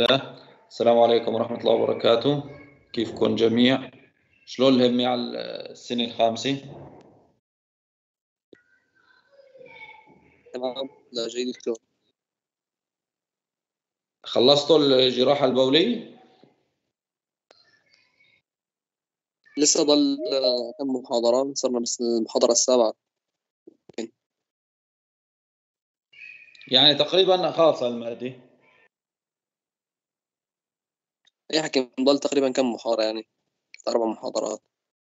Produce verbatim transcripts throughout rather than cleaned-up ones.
الله. السلام عليكم ورحمة الله وبركاته. كيفكم جميع؟ شلون الهمي على السنة الخامسة؟ تمام. لا جيد دكتور. خلصتوا الجراحة البولية؟ لسه ضل كم محاضرة، صرنا بس المحاضرة السابعة. يعني تقريبا خاصة المادة. اي حكي ضل تقريبا كم محاضرة، يعني أربع محاضرات.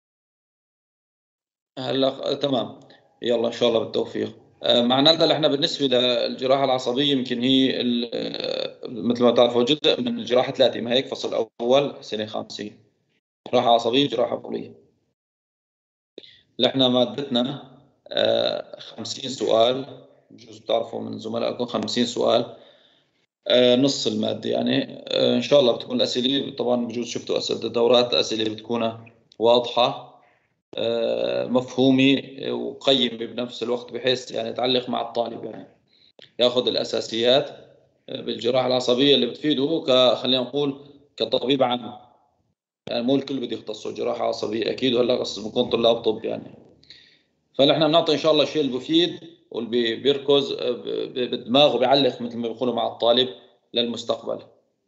هلا تمام. يلا إن شاء الله بالتوفيق. آه، معناتها اللي احنا بالنسبة للجراحة العصبية يمكن هي آه، مثل ما تعرفوا جزء من الجراحة ثلاثة، ما هيك؟ فصل أول سنة خامسة، جراحة عصبية وجراحة بولية. اللي احنا مادتنا آه، خمسين سؤال، بجوز بتعرفوا من زملائكم خمسين سؤال، آه، نص المادة يعني. آه، إن شاء الله بتكون الأسئلة، طبعا بجوز شفتوا أسئلة الدورات، الأسئلة بتكون واضحة، آه، مفهومة وقيمة بنفس الوقت، بحيث يعني تعلق مع الطالب، يعني ياخذ الأساسيات آه، بالجراحة العصبية اللي بتفيده ك خلينا نقول كطبيب عام. يعني مو الكل بده يختصوا جراحة عصبية أكيد، ولا قصد بكون طلاب طب يعني. فنحن بنعطي ان شاء الله الشيء المفيد واللي بيركز بالدماغ وبيعلق مثل ما بيقولوا مع الطالب للمستقبل.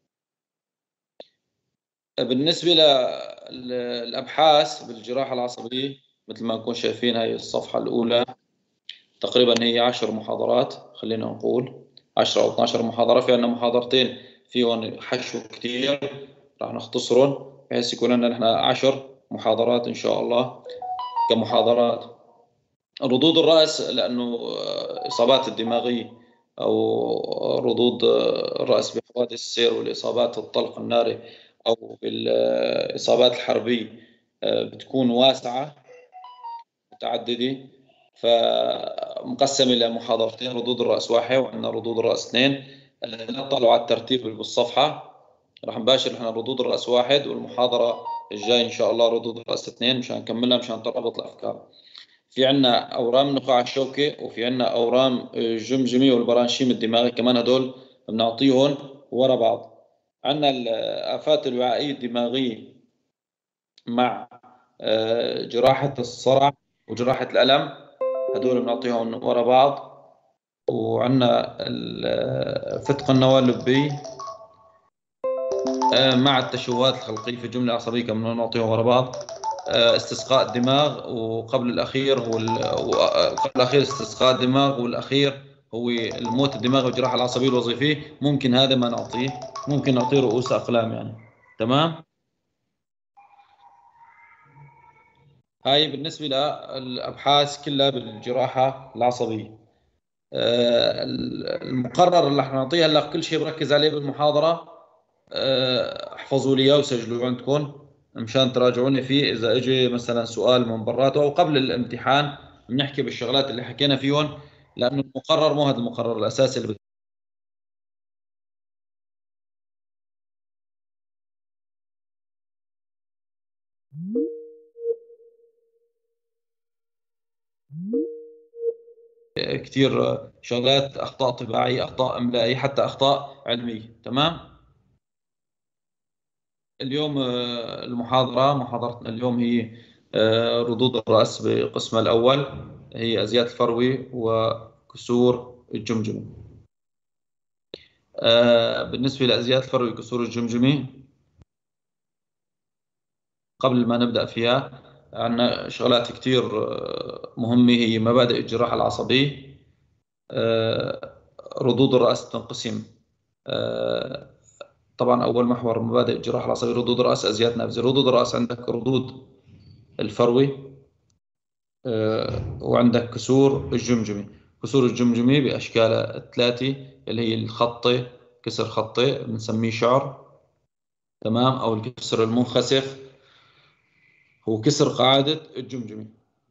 بالنسبه للابحاث بالجراحه العصبيه، مثل ما نكون شايفين هاي الصفحه الاولى، تقريبا هي عشر محاضرات، خلينا نقول عشرة او اثنعش محاضره. في عندنا محاضرتين فيهم حشو كثير، راح نختصرهم بحيث يكون لنا نحن عشر محاضرات ان شاء الله كمحاضرات. ردود الرأس، لأنه إصابات الدماغية أو ردود الرأس بحوادث السير والإصابات الطلق الناري أو بالإصابات الحربية بتكون واسعة متعددة، فمقسمة إلى محاضرتين، ردود الرأس واحد وعندنا ردود الرأس اثنين. لا تطلعوا على الترتيب بالصفحة، راح نباشر احنا ردود الرأس واحد، والمحاضرة الجاي إن شاء الله ردود الرأس اثنين، مشان نكملها مشان تربط الأفكار. في عنا أورام النخاع الشوكي، وفي عنا أورام الجمجمي والبرانشيم الدماغي، كمان هدول بنعطيهم ورا بعض. عنا الآفات الوعائية الدماغية مع جراحة الصرع وجراحة الألم، هدول بنعطيهم ورا بعض. وعنا فتق النواة اللبي مع التشوهات الخلقية في الجملة العصبية، كمان نعطيهم ورا بعض. استسقاء الدماغ، وقبل الأخير هو قبل الأخير استسقاء الدماغ، والأخير هو الموت الدماغي والجراحة العصبية الوظيفية. ممكن هذا ما نعطيه، ممكن نعطيه رؤوس أقلام يعني. تمام. هاي بالنسبة للأبحاث كلها بالجراحة العصبية. المقرر اللي احنا نعطيه هلا كل شيء بركز عليه بالمحاضرة، احفظوا لي اياه وسجلوه عندكم مشان تراجعوني فيه اذا اجى مثلا سؤال من براته او قبل الامتحان. بنحكي بالشغلات اللي حكينا فيهم، لانه المقرر مو هذا المقرر الاساسي اللي كثير شغلات، اخطاء طباعيه، اخطاء املائيه، حتى اخطاء علميه. تمام. اليوم المحاضره محاضرتنا اليوم هي ردود الراس بقسمها الاول، هي ازياء الفروي وكسور الجمجمه. بالنسبه لازياء الفروي وكسور الجمجمه، قبل ما نبدأ فيها عندنا شغلات كتير مهمة، هي مبادئ الجراحة العصبية. ردود الرأس تنقسم، طبعا أول محور مبادئ الجراحة العصبية ردود الرأس، أزياء نافذة. ردود الرأس عندك ردود الفروي، وعندك كسور الجمجمة. كسور الجمجمة بأشكالها الثلاثة، اللي هي الخطي، كسر خطي بنسميه شعر، تمام، أو الكسر المنخسف هو كسر قاعدة الجمجمة.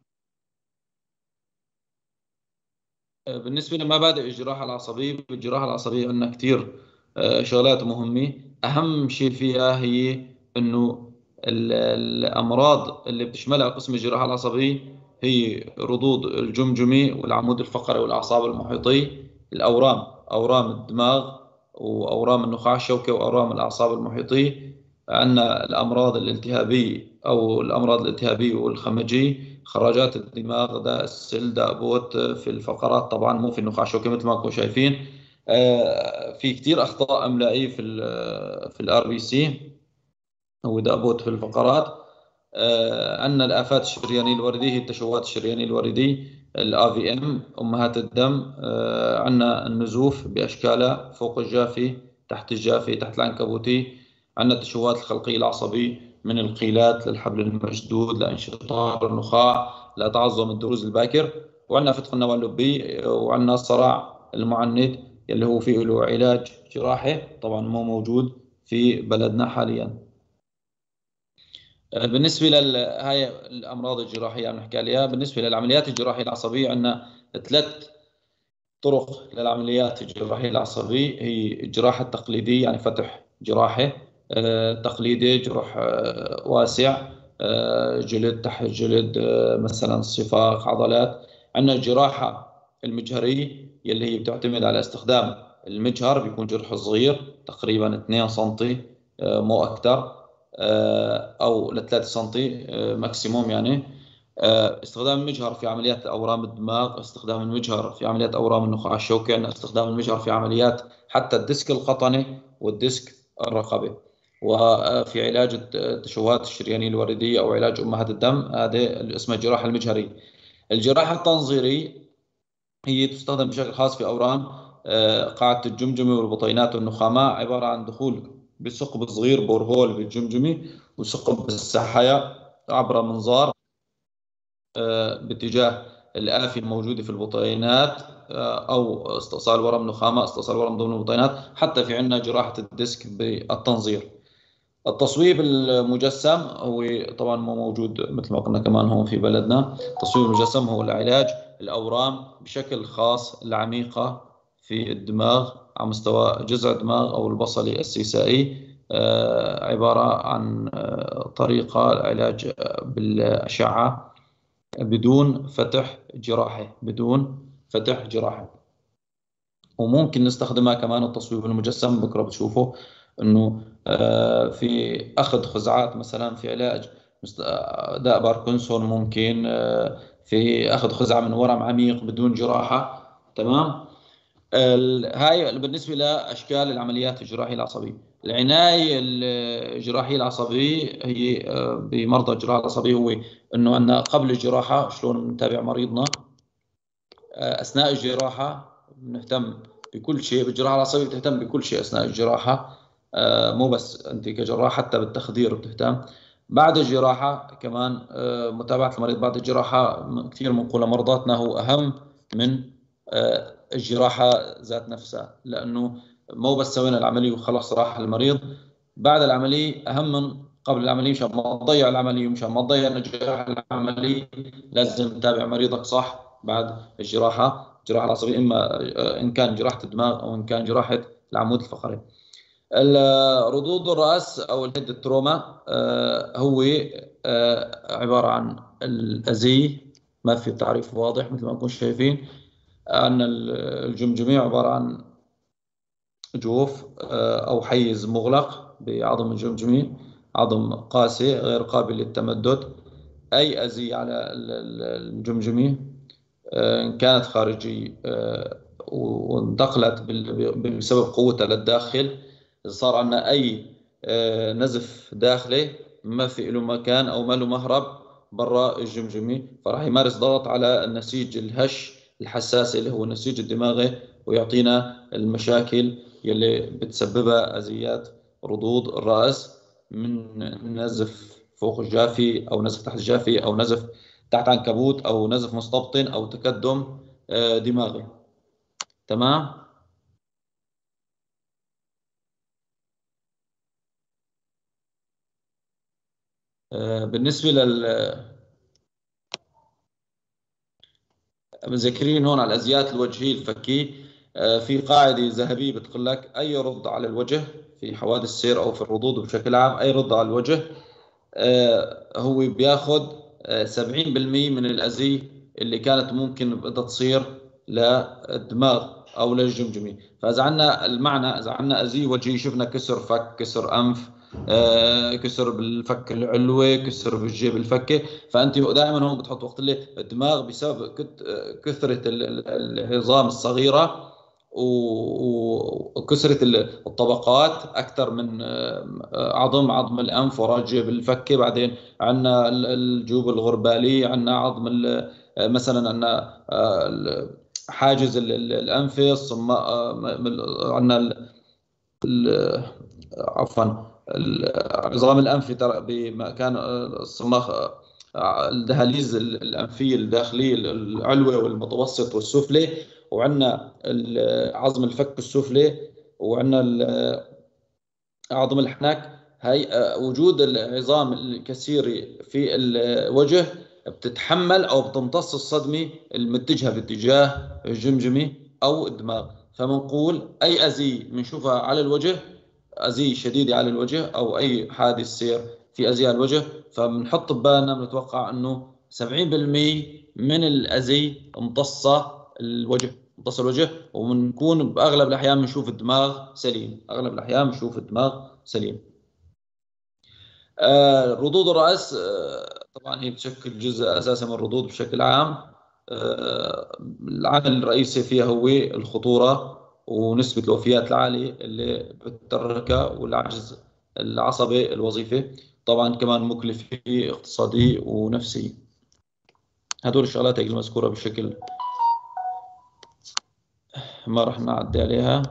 بالنسبة لمبادئ الجراحة العصبية، بالجراحة العصبية عندنا كتير شغلات مهمة. أهم شيء فيها هي إنه الأمراض اللي بتشملها قسم الجراحة العصبية هي ردود الجمجمة والعمود الفقري والأعصاب المحيطية، الأورام، أورام الدماغ وأورام النخاع الشوكي وأورام الأعصاب المحيطية. عندنا الأمراض الالتهابية أو الأمراض الالتهابية والخمجية، خراجات الدماغ، داء السل، داء بوت في الفقرات، طبعا مو في النخاع الشوكي مثل ما انتم شايفين. آه، في كثير أخطاء إملائية في ال في الار بي سي، هو داء بوت في الفقرات. آه، عندنا الآفات الشريانية الوردية، هي التشوهات الشريانية الوردية، الآ في إم، أمهات الدم. آه، عندنا النزوف بأشكالها، فوق الجافي، تحت الجافي، تحت العنكبوتي. عندنا التشوهات الخلقية العصبية، من القيلات للحبل المشدود لانشطار النخاع لتعظم الدروز الباكر. وعندنا فتق النواة اللبي. وعندنا الصرع المعند اللي هو فيه له علاج جراحي، طبعا مو موجود في بلدنا حاليا. بالنسبة لهاي الأمراض الجراحية عم نحكي عليها. بالنسبة للعمليات الجراحية العصبية، عندنا ثلاث طرق للعمليات الجراحية العصبية. هي الجراحة التقليدية، يعني فتح جراحي آه، تقليدي، جروح آه، واسع، آه، جلد تحت جلد، آه، مثلا صفاق عضلات. عندنا الجراحة المجهرية يلي هي بتعتمد على استخدام المجهر، بيكون جرح صغير تقريبا اثنين سنتي، آه، مو أكثر، آه، أو ل ثلاثة سنتي آه، ماكسيموم يعني. آه، استخدام المجهر في عمليات أورام الدماغ، استخدام المجهر في عمليات أورام النخاع الشوكي، عندنا استخدام المجهر في عمليات حتى الديسك القطني والديسك الرقبي. وفي علاج التشوهات الشريانية الوردية أو علاج أمهات الدم، هذا اسمه الجراحة المجهرية. الجراحة التنظيرية هي تستخدم بشكل خاص في أورام آه، قاعدة الجمجمة والبطينات والنخاماء، عبارة عن دخول بثقب صغير، بورهول بالجمجمة، وثقب بالسحايا عبر منظار آه، باتجاه الآفة الموجودة في البطينات، آه، أو استئصال ورم نخامة، استئصال ورم ضمن البطينات. حتى في عندنا جراحة الديسك بالتنظير. التصويب المجسم هو طبعا مو موجود مثل ما قلنا كمان هون في بلدنا. التصويب المجسم هو العلاج الأورام بشكل خاص العميقة في الدماغ على مستوى جذع الدماغ أو البصلي السيسائي، آه، عبارة عن آه، طريقة العلاج بالأشعة بدون فتح جراحي، بدون فتح جراحي. وممكن نستخدمها كمان التصويب المجسم، بكره بتشوفوا انه آه، في اخذ خزعات مثلا في علاج آه، داء باركنسون، ممكن آه، في اخذ خزعه من ورم عميق بدون جراحه. تمام. هاي بالنسبه لاشكال العمليات الجراحيه العصبيه. العنايه الجراحيه العصبيه هي بمرضى الجراحه العصبيه، هو انه عندنا قبل الجراحه شلون بنتابع مريضنا، اثناء الجراحه بنهتم بكل شيء. بالجراحه العصبيه بتهتم بكل شيء اثناء الجراحه، مو بس انت كجراح، حتى بالتخدير بتهتم. بعد الجراحه كمان متابعه المريض بعد الجراحه كثير بنقول لمرضاتنا هو اهم من الجراحه ذات نفسها، لانه مو بس سوينا العمليه وخلص راح المريض. بعد العمليه اهم من قبل العمليه، مشان ما تضيع العمليه ومشان ما تضيع نجاح العمليه. لازم تتابع مريضك صح بعد الجراحه، الجراحه العصبيه، اما ان كان جراحه الدماغ او ان كان جراحه العمود الفقري. ردود الراس او الهيد التروما هو عباره عن الازيه، ما في تعريف واضح مثل ما نكون شايفين. ان الجمجمه عباره عن جوف او حيز مغلق بعظم الجمجمه، عظم قاسي غير قابل للتمدد. اي ازيه على الجمجمه إن كانت خارجية وانتقلت بسبب قوتها للداخل، صار عندنا أي نزف داخلي ما في له مكان أو ما له مهرب برا الجمجمة، فراح يمارس ضغط على النسيج الهش الحساس اللي هو النسيج الدماغي، ويعطينا المشاكل يلي بتسببها أزيات ردود الرأس، من نزف فوق الجافي أو نزف تحت الجافي أو نزف تحت عنكبوت أو نزف مستبطن أو تكدم دماغي. تمام. بالنسبة لل مذكرين هون على الأزيات الوجهية الفكية، في قاعدة ذهبية بتقول لك أي رض على الوجه في حوادث السير أو في الردود بشكل عام، أي رض على الوجه هو بياخذ سبعين بالمئة من الأذية اللي كانت ممكن بدها تصير للدماغ. او للجمجمه. فاذا عندنا المعنى، اذا عندنا ازي وجهي، شفنا كسر فك، كسر انف، آه، كسر بالفك العلوي، كسر بالجيب الفكه، فانت دائما هون بتحط وقت اللي الدماغ بسبب كت- كثره ال- ال- العظام الصغيره و- وكسرة ال- الطبقات أكثر من آه، عظم عظم الأنف وراء الجيب الفكة. بعدين عندنا الجيوب الغربالية، عندنا عظم ال- آه، مثلا عندنا آه، ال- حاجز ال- ال- الأنف، الصما آه، م- م- عندنا ال- ال- عفوا ال- عظام الأنف ترى بمكان آه، الصماخ، آه، الدهاليز الأنفية الداخلية العلوي والمتوسط والسفلي، وعندنا ال- عظم الفك السفلي، وعندنا ال- عظم الحنك. هي آه، وجود العظام الكثيرة في الوجه بتتحمل أو بتمتص الصدمة المتجهة باتجاه الجمجمة أو الدماغ. فبنقول أي أذية بنشوفها على الوجه، أذية شديدة على الوجه، أو أي حادث سير في أذية على الوجه، فبنحط ببالنا بنتوقع إنه سبعين بالمئة من الأذية امتصة الوجه، امتص الوجه، وبنكون بأغلب الأحيان بنشوف الدماغ سليم، أغلب الأحيان بنشوف الدماغ سليم. آه، ردود الرأس آه، طبعا هي بتشكل جزء أساسي من الردود بشكل عام. آه، العامل الرئيسي فيها هو الخطورة ونسبة الوفيات العالية اللي بتتركها، والعجز العصبي الوظيفي، طبعا كمان مكلفة اقتصادية ونفسية. هدول الشغلات هيك المذكورة بشكل ما راح نعدي عليها.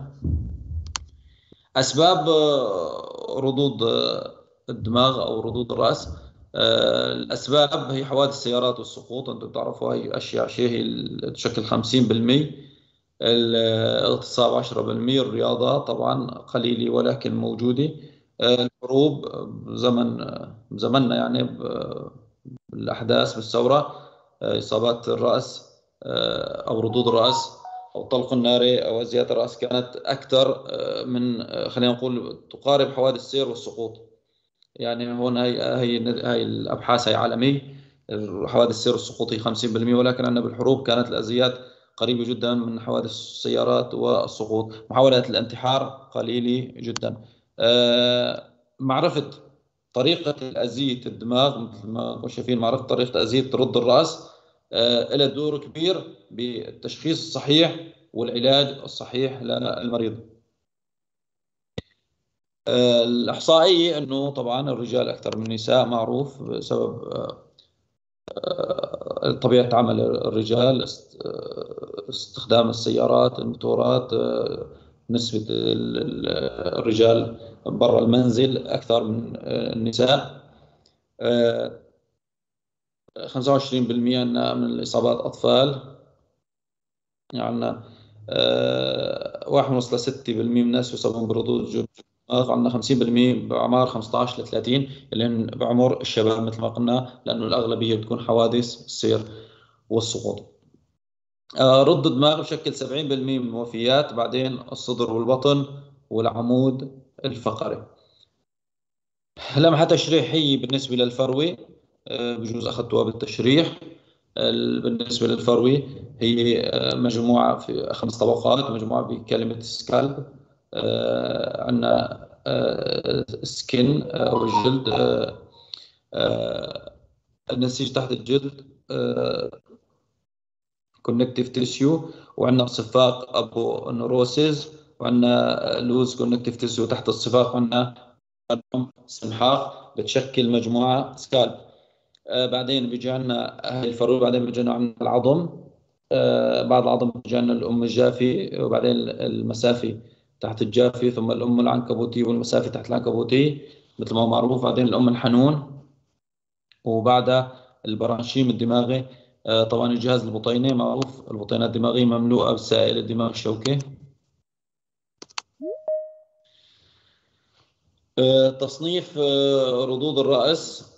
أسباب آه، ردود آه، الدماغ أو ردود الرأس. آه، الأسباب هي حوادث السيارات والسقوط، أنتم بتعرفوا هي أشياء شيء هي ال- تشكل خمسين بالمئة، الاغتصاب عشرة بالمئة، الرياضة طبعا قليلة ولكن موجودة، آه، الحروب زمن زمننا يعني ب- بالأحداث بالثورة، آه، إصابات الرأس آه، أو ردود الرأس أو الطلق الناري أو أزيات الرأس كانت أكثر آه، من آه، خلينا نقول تقارب حوادث السير والسقوط. يعني هون هي هي هي الأبحاث هي عالمية، حوادث السير والسقوط هي خمسين بالمئة، ولكن عندنا بالحروب كانت الأزيات قريبة جدا من حوادث السيارات والسقوط. محاولات الانتحار قليلة جدا. آه، معرفة طريقة أذية الدماغ، مثل ما شايفين، معرفة طريقة أذية رد الرأس آه، لها دور كبير بالتشخيص الصحيح والعلاج الصحيح للمريض. آه، الإحصائية أنه طبعا الرجال أكثر من النساء، معروف بسبب آه، طبيعة عمل الرجال، است- آه، استخدام السيارات الموتورات، آه، نسبة ال- ال- الرجال برا المنزل أكثر من آه، النساء. آه، خمسة وعشرين بالمئة من الإصابات أطفال. يعني آه، واحد ونص لستة بالمئة من الناس يصابون بردود جلد الدماغ. عندنا خمسين بالمئة بأعمار خمسة عشر ل ثلاثين اللي هن بعمر الشباب مثل ما قلنا، لأنه الأغلبية بتكون حوادث السير والسقوط. آه، رد الدماغ بشكل سبعين بالمئة من الوفيات، بعدين الصدر والبطن والعمود الفقري. لمحة تشريحية بالنسبة للفروة، آه، بجوز أخذتوها بالتشريح. ال- بالنسبة للفروة هي آه، مجموعة في خمس طبقات، مجموعة بكلمة سكالب. عندنا سكين أو الجلد، آه، آه، النسيج تحت الجلد، كونكتيف تيشيو، وعندنا صفاق أبو نوروسيس، وعندنا لوز كونكتيف تيشيو تحت الصفاق، وعندنا سمحاق بتشكل مجموعة سكالب. آه بعدين بيجي عندنا هاي الفروة، بعدين بيجي عندنا العظم، آه بعد العظم بيجي عندنا الأم الجافي، وبعدين المسافي تحت الجافي، ثم الأم العنكبوتي والمسافي تحت العنكبوتي مثل ما هو معروف، بعدين الأم الحنون، وبعدها البرانشيم الدماغي. آه طبعا الجهاز البطيني معروف، البطينة الدماغية مملوءة بسائل الدماغ الشوكي. آه تصنيف آه ردود الرأس.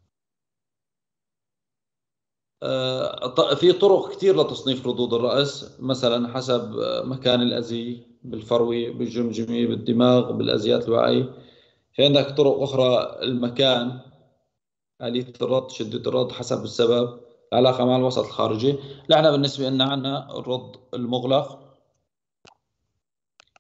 آه، في طرق كثير لتصنيف ردود الرأس، مثلا حسب آه، مكان الأذية، بالفروي، بالجمجمة، بالدماغ، بالأزيات الوعي. في عندك طرق أخرى، المكان، آلية الرد، شدة الرد، حسب السبب، العلاقة مع الوسط الخارجي. نحن بالنسبة لنا عندنا الرد المغلق،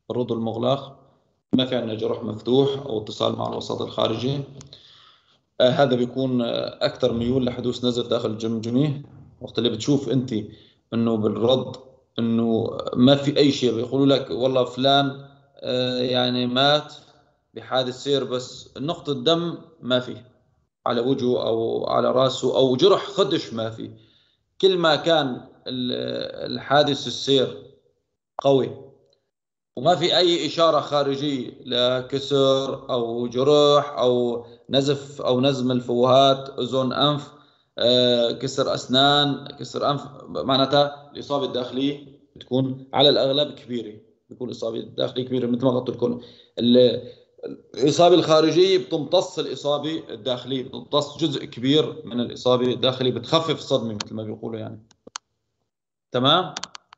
الرضو المغلق، ما في عندنا جرح مفتوح أو اتصال مع الوسط الخارجي. آه هذا بيكون آه أكثر ميول لحدوث نزف داخل الجمجمة. وقت اللي بتشوف أنت إنه بالرد إنه ما في أي شيء، بيقولوا لك والله فلان آه يعني مات بحادث سير، بس نقطة دم ما في على وجهه أو على رأسه، أو جرح خدش ما في. كل ما كان الحادث السير قوي وما في أي إشارة خارجية لكسر أو جروح أو نزف أو نزم الفوهات، أذن، أنف، آه، كسر أسنان، كسر أنف، معناتها الإصابة الداخلية بتكون على الأغلب كبيرة. بتكون الإصابة الداخلية كبيرة مثل ما قلت لكم. الإصابة الخارجية بتمتص الإصابة الداخلية، بتمتص جزء كبير من الإصابة الداخلية، بتخفف الصدمة مثل ما بيقولوا يعني. تمام.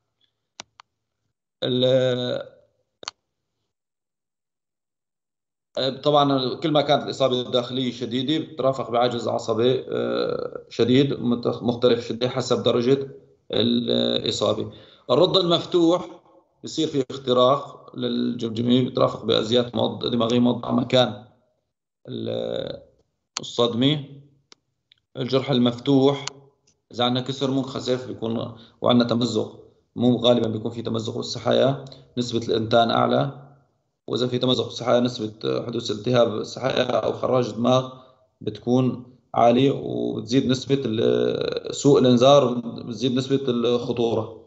طبعا كل ما كانت الإصابة الداخلية شديدة بترافق بعجز عصبي آه، شديد مختلف شدة حسب درجة الإصابة. الرد المفتوح بصير في اختراق للجمجمة، بترافق بأزيات مض دماغية مض مكان الصدمة. الجرح المفتوح إذا عندنا كسر منخسف بيكون وعندنا تمزق، مو غالبا بيكون في تمزق بالسحايا، نسبة الإنتان أعلى. وإذا في تمزق بالسحايا نسبة حدوث التهاب السحايا أو خراج دماغ بتكون عالية، وبتزيد نسبة سوء الإنذار، بتزيد نسبة الخطورة.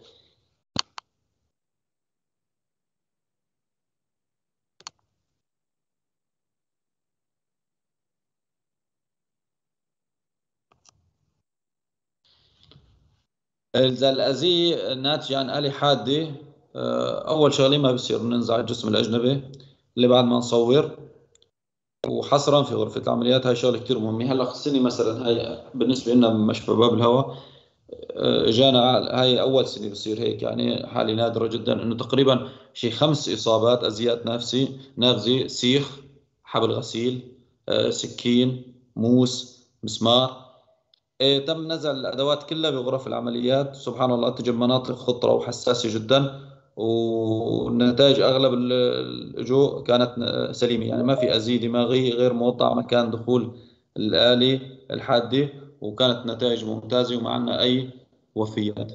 إذا الأذية ناتجة عن آلة حادة، أول شغلة ما بصير ننزع الجسم الأجنبي اللي بعد ما نصور، وحصرا في غرفة العمليات. هاي شغلة كتير مهمة. هلا خصني مثلا هاي بالنسبة لنا مشفى باب الهواء، اجانا هاي اول سنه بصير هيك، يعني حالة نادره جدا انه تقريبا شي خمس اصابات ازياء نفسي نافذه، سيخ، حبل غسيل، آه، سكين، موس، مسمار. إيه، تم نزع الادوات كلها بغرف العمليات. سبحان الله تجي مناطق خطره وحساسه جدا، والنتائج اغلب اللجوء كانت سليمه، يعني ما في ازية دماغيه غير موضع مكان دخول الآلة الحادة، وكانت نتائج ممتازة وما عندنا أي وفيات.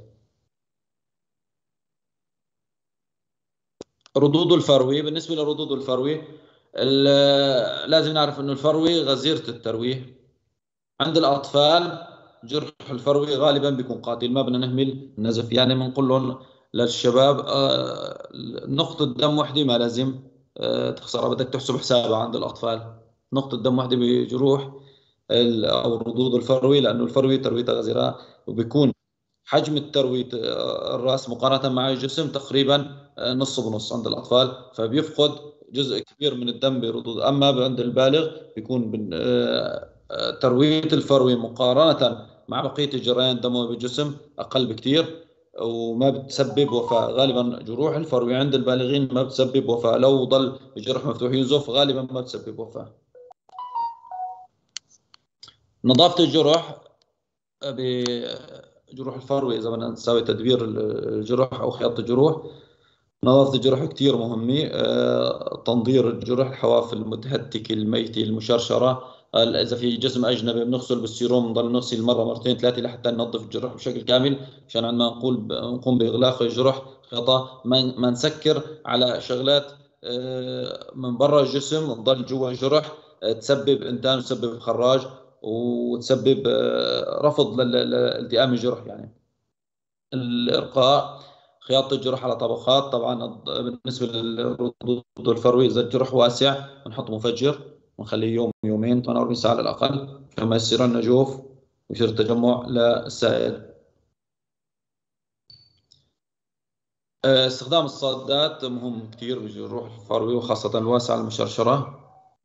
ردود الفروي، بالنسبة لردود الفروي لازم نعرف أنه الفروي غزيرة الترويه. عند الأطفال جرح الفروي غالبا بيكون قاتل، ما بدنا نهمل النزف. يعني بنقول لهم للشباب آه، نقطة دم وحدة ما لازم آه، تخسرها، بدك تحسب حسابها عند الأطفال. نقطة دم وحدة بجروح أو ردود الفروي، لأنه الفروي ترويتها غزيرة، وبيكون حجم التروية آه، الرأس مقارنة مع الجسم تقريبا آه، نص بنص عند الأطفال، فبيفقد جزء كبير من الدم بردود. أما عند البالغ بيكون بن- آه، آه، تروية الفروي مقارنة مع بقية الجريان الدموي بالجسم أقل بكثير، وما بتسبب وفاة. غالبا جروح الفروي عند البالغين ما بتسبب وفاة، لو ضل الجرح مفتوح ينزف غالبا ما بتسبب وفاة. نظافة الجرح بجروح الفروي، إذا بدنا نسوي تدوير الجرح أو خياطة الجروح، نظافة الجرح كتير مهمة. آه، تنظير الجرح، الحواف المتهتكة الميتة المشرشرة. آه، إذا في جسم أجنبي بنغسل بالسيروم، نضل نغسل مرة مرتين ثلاثة لحتى ننظف الجرح بشكل كامل، عشان عندما نقول نقوم بإغلاق الجرح خطأ ما ما نسكر على شغلات آه، من برا الجسم نضل جوا الجرح آه، تسبب إنتان وتسبب خراج وتسبب آه، رفض لالتئام الجرح. يعني الإرقاء، خياطة الجرح على طبقات. طبعا بالنسبة للردود الفروي إذا الجرح واسع بنحط مفجر ونخليه يوم يومين ثمانية وأربعين ساعة على الأقل، كما يصير لنا جوف ويصير تجمع للسائل. آه، استخدام الصادات مهم كثير بالجروح الفروي وخاصة الواسعة المشرشرة.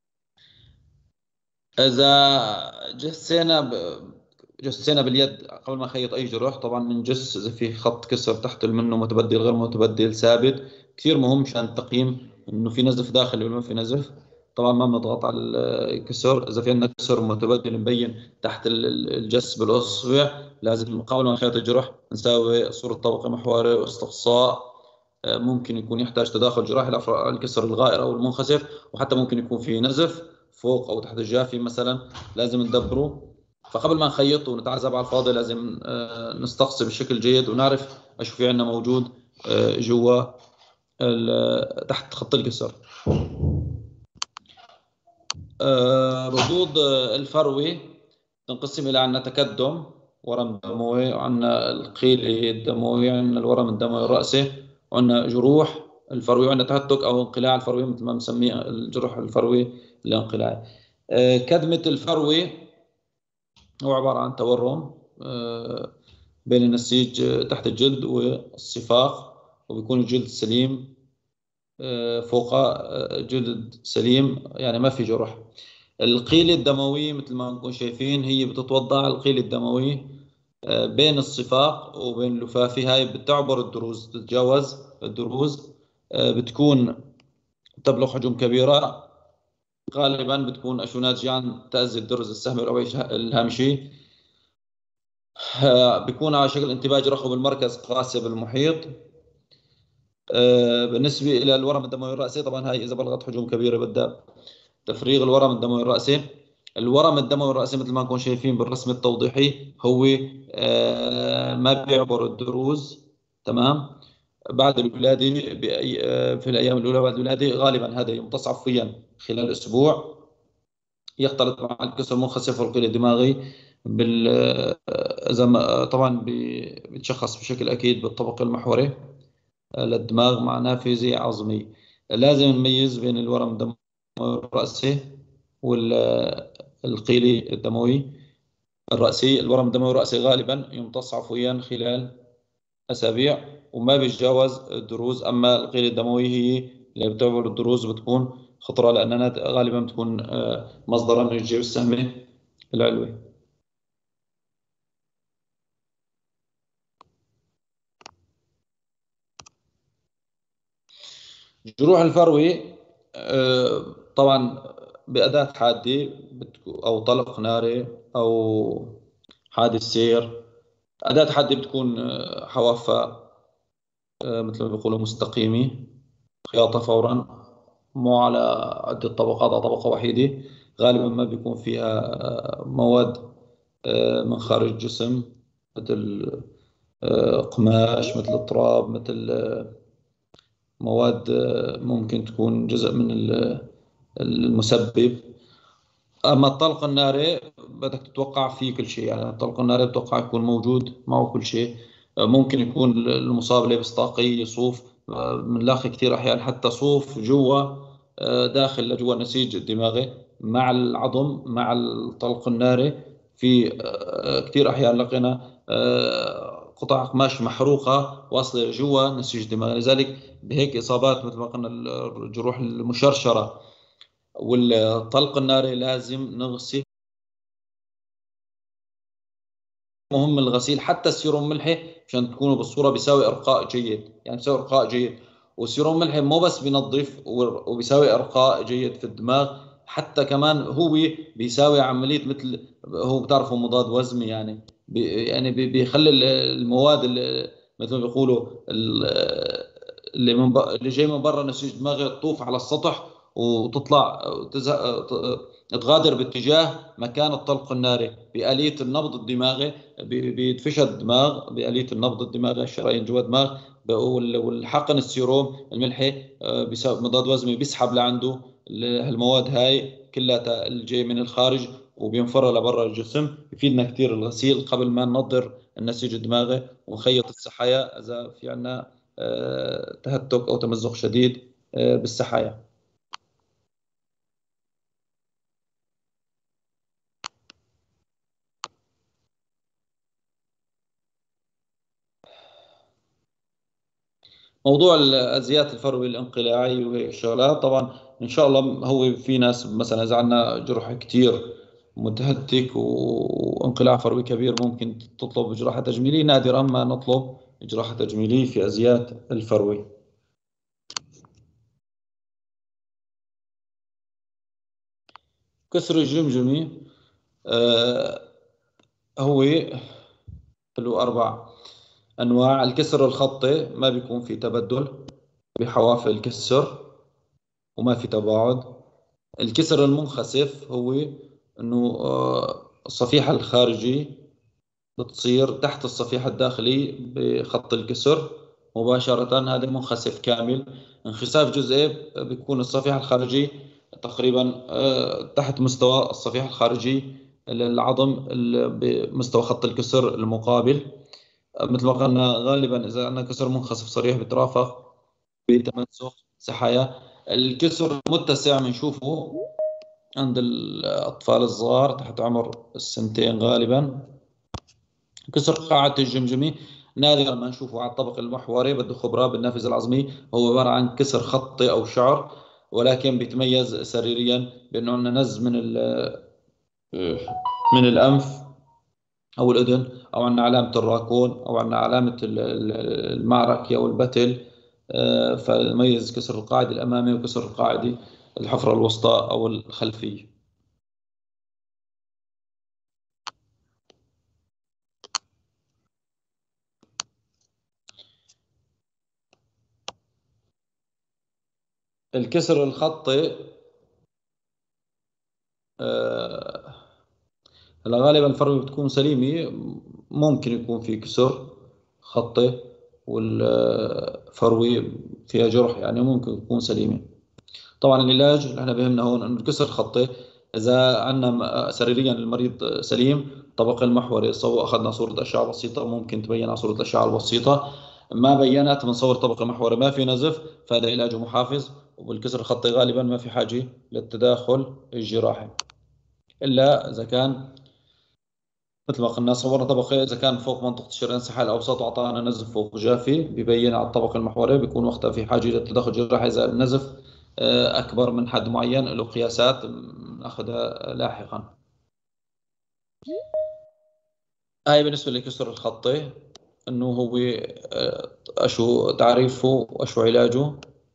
إذا جسينا ب... جسينا باليد قبل ما نخيط أي جرح، طبعا بنجس إذا في خط كسر تحت منه متبدل غير متبدل ثابت. كثير مهم مشان التقييم إنه في نزف داخلي ولا ما في نزف. طبعا ما بنضغط على الكسر، إذا في عندنا كسر متبدل مبين تحت الجس بالأصبع، لازم قبل ما نخيط الجرح نساوي صورة طبقة محوري واستقصاء ممكن يكون يحتاج تداخل جراحي الكسر الغائر أو المنخسر، وحتى ممكن يكون في نزف فوق أو تحت الجافي مثلا، لازم ندبره. فقبل ما نخيط ونتعذب على الفاضي لازم نستقصي بشكل جيد ونعرف ايش في عندنا موجود جوا تحت خط الكسر. ردود الفروي تنقسم إلى عندنا تكدم، ورم دموي، وعندنا القيل الدموي، عندنا الورم الدموي الرأسي، وعندنا جروح الفروي، وعندنا تهتك أو انقلاع الفروي مثل ما بنسميه الجروح الفروي الانقلاعي. كدمة الفروي هو عبارة عن تورم بين النسيج تحت الجلد والصفاق، وبيكون الجلد سليم فوق جلد سليم، يعني ما في جرح. القيل الدموي مثل ما نكون شايفين هي بتتوضع القيل الدموي بين الصفاق وبين اللفافي، هاي بتعبر الدروز، تتجاوز الدروز، بتكون تبلغ حجم كبيرة، غالبا بتكون أشونات جان تأذي الدرز السهمي الأوعي الهامشي، بيكون على شكل انتباج رخو بالمركز قاسي بالمحيط. بالنسبة إلى الورم الدموي الرأسي، طبعا هاي إذا بلغت حجم كبيرة بدأ تفريغ الورم الدموي الرأسي. الورم الدموي الرأسي مثل ما نكون شايفين بالرسم التوضيحي هو ما بيعبر الدروز، تمام، بعد الولادة بأي في الأيام الأولى بعد الولادة، غالبا هذا يمتص عفويا خلال أسبوع، يختلط مع الكسر المنخسف والقيل الدماغي بال طبعا بيتشخص بشكل أكيد بالطبق المحوري للدماغ مع نافذة عظمي. لازم نميز بين الورم الدموي الرأسي والقيلي الدموي الرأسي. الورم الدموي الرأسي غالبا يمتص عفويا خلال أسابيع وما بيتجاوز الدروز، أما القيلي الدموي هي اللي بتعبر الدروز بتكون خطرة، لأنها غالبا بتكون مصدرا من الجيب السهمي العلوي. جروح الفروي طبعا بأداة حادة أو طلق ناري أو حادث سير. أداة حادة بتكون حوافة مثل ما بيقولوا مستقيمة، خياطة فورا، مو على عدة طبقات على طبقة وحيدة، غالبا ما بيكون فيها مواد من خارج الجسم مثل قماش، مثل التراب، مثل مواد ممكن تكون جزء من المسبب. أما الطلق الناري بدك تتوقع فيه كل شيء، يعني الطلق الناري بتوقع يكون موجود معه كل شيء. ممكن يكون المصاب لابس طاقية صوف، بنلاقي كثير أحيان حتى صوف جوا داخل لجوا النسيج الدماغي مع العظم مع الطلق الناري. في كثير أحيان لقينا قطع قماش محروقة واصلة جوا النسيج الدماغي. لذلك بهيك إصابات مثل ما قلنا الجروح المشرشرة والطلق الناري لازم نغسل، مهم الغسيل. حتى السيروم ملحي عشان تكونوا بالصورة بيساوي إرقاء جيد، يعني بيساوي إرقاء جيد. والسيروم ملحي مو بس بينظف وبيساوي إرقاء جيد في الدماغ، حتى كمان هو بيساوي عملية مثل هو بتعرفوا مضاد وزمي، يعني بي يعني بيخلي المواد اللي مثل ما بيقولوا اللي من اللي جاي من برا نسيج الدماغ تطوف على السطح وتطلع تغادر باتجاه مكان الطلق الناري بآلية النبض الدماغي، بيتفشى الدماغ بآلية النبض الدماغي، الشرايين جوا الدماغ، والحقن السيروم الملحي بسبب مضاد وزمي بيسحب لعنده المواد هاي كلها اللي جاي من الخارج وبينفرها لبرا الجسم. بفيدنا كثير الغسيل قبل ما ننظر النسيج الدماغي ونخيط السحايا إذا في عنا تهتك أو تمزق شديد بالسحايا. موضوع الازيات الفروي الانقلاعي وهيك شغلات، طبعا ان شاء الله هو في ناس مثلا اذا عندنا جرح كثير متهتك وانقلاع فروي كبير ممكن تطلب جراحه تجميليه، نادرا ما نطلب جراحه تجميليه في ازيات الفروي. كسر الجمجمي آه هو له اربع انواع. الكسر الخطي ما بيكون في تبدل، بحواف الكسر وما في تباعد. الكسر المنخسف هو انه آه، الصفيحة الخارجي بتصير تحت الصفيحة الداخلي بخط الكسر مباشرة، هذا منخسف كامل. انخساف جزئي بيكون الصفيحة الخارجي تقريبا آه، تحت مستوى الصفيحة الخارجي للعظم بمستوى خط الكسر المقابل. مثل ما قلنا غالبا إذا عندنا كسر منخسف صريح بترافق بتمسك سحايا. الكسر المتسع بنشوفه عند الأطفال الصغار تحت عمر السنتين غالبا. كسر قاعدة الجمجمة نادرا ما نشوفه على الطبق المحوري، بده خبرة بالنافذة العظمية. هو عبارة عن كسر خطي أو شعر، ولكن بيتميز سريريا بأنه عندنا نز من من الأنف أو الأذن، أو عندنا علامة الراكون، أو عندنا علامة المعركة أو البتل. آه، فيميز كسر القاعدة الأمامي وكسر القاعدة الحفرة الوسطى أو الخلفية. الكسر الخطي آه، هلا غالبا الفرو بتكون سليمة، ممكن يكون في كسر خطي والفروة فيها جرح، يعني ممكن تكون سليمة. طبعا العلاج اللي احنا بهمنا هون انه الكسر الخطي اذا عندنا سريريا المريض سليم، طبق المحوري سواء اخذنا صورة اشعة بسيطة ممكن تبين على صورة الاشعة البسيطة. ما بينت بنصور طبق المحوري ما في نزف، فهذا علاجه محافظ. وبالكسر الخطي غالبا ما في حاجة للتداخل الجراحي، الا اذا كان مثل ما قلنا صورنا طبقة إذا كان فوق منطقة الشريان السحائي الأوسط وأعطانا نزف فوق جافي ببين على الطبق المحوري، بيكون وقتها في حاجة للتدخل الجراحي. إذا النزف آه، أكبر من حد معين له قياسات ناخذها لاحقا. هاي بالنسبة للكسر الخطي، إنه هو آه، أشو تعريفه وأشو علاجه.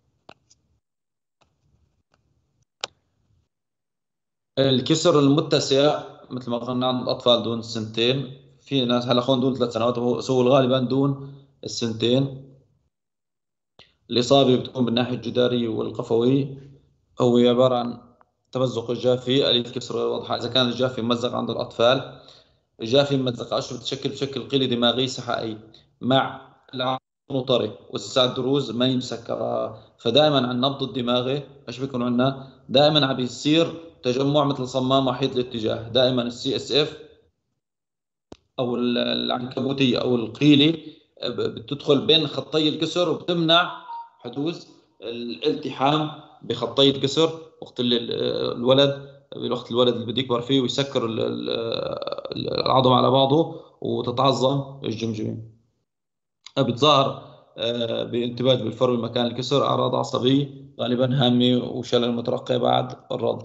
الكسر المتسع مثل ما قلنا عند الأطفال دون السنتين، في ناس هلا خون دون ثلاث سنوات، هو غالبا دون السنتين. الإصابة بتكون بالناحية الجدارية والقفوي. هو عبارة عن تمزق الجافي، آلية كسر واضحة. إذا كان الجافي ممزق عند الأطفال، الجافي ممزق أشرب بتشكل بشكل قيلي دماغي سحائي مع العظم طري والساعة الدروز ما مسكرة. فدائما عن نبض الدماغي ايش بيكون عندنا؟ دائما عم بيصير تجمع مثل صمام وحيد الاتجاه. دائما السي اس اف او العنكبوتيه او القيله بتدخل بين خطي الكسر وبتمنع حدوث الالتحام بخطي الكسر وقت الولد بالوقت الولد اللي بده يكبر فيه ويسكر العظم على بعضه وتتعظم الجمجمه. بتظهر آه، بانتباه بالفرو مكان الكسر اعراض عصبيه غالبا هامه وشلل مترقي بعد الرض.